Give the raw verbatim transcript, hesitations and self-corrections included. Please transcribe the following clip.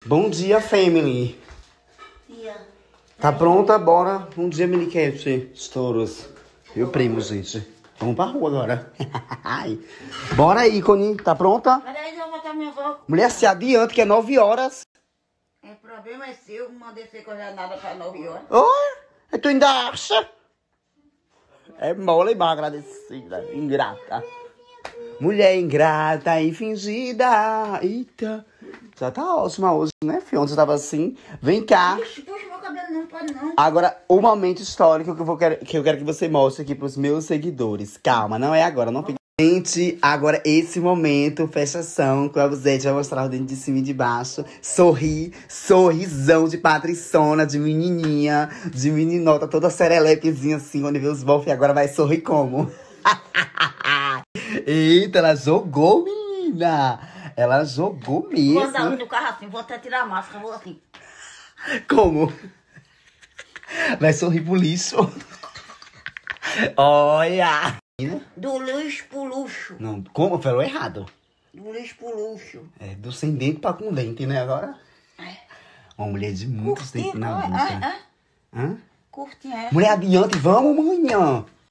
Bom dia, family. Dia. Tá pronta? Bora. Bom dia, Milicat. Estouros. Meu primo, gente. Vamos pra rua agora. Bora, ícone. Tá pronta? Peraí, eu vou botar minha avó. Mulher, se adianta que é nove horas. O problema é seu, não mandei você coisa nada pra nove horas. Oh, tu ainda acha? É mole, mal agradecida. Ingrata. Mulher ingrata e fingida. Eita. Já tá ótima hoje, né, filho? Ontem você tava assim. Vem cá. Puxa, puxa meu cabelo, não pode não. Agora, o momento histórico que eu, vou quer- que eu quero que você mostre aqui pros meus seguidores. Calma, não é agora, não fica. Gente, agora esse momento, fechação, que a Buzete vai mostrar o dente de cima e de baixo. Sorri, sorrisão de patriçona, de menininha, de meninota, toda serelepezinha assim, quando vê os bofs. E agora vai sorrir como? Eita, ela jogou, menina! Ela jogou Vou andar mesmo. no carro assim, vou até tirar a máscara, vou assim. Como? Vai sorrir pro lixo. Olha! Do luxo pro luxo. Não, como? Falou errado. Do luxo pro luxo. É, do sem dente pra com dente, né, agora? É. Uma mulher de muitos Curtinha, dentes na ah, boca. ah, ah. Hã? Curtinha. Mulher, adiante, vamos, manhã.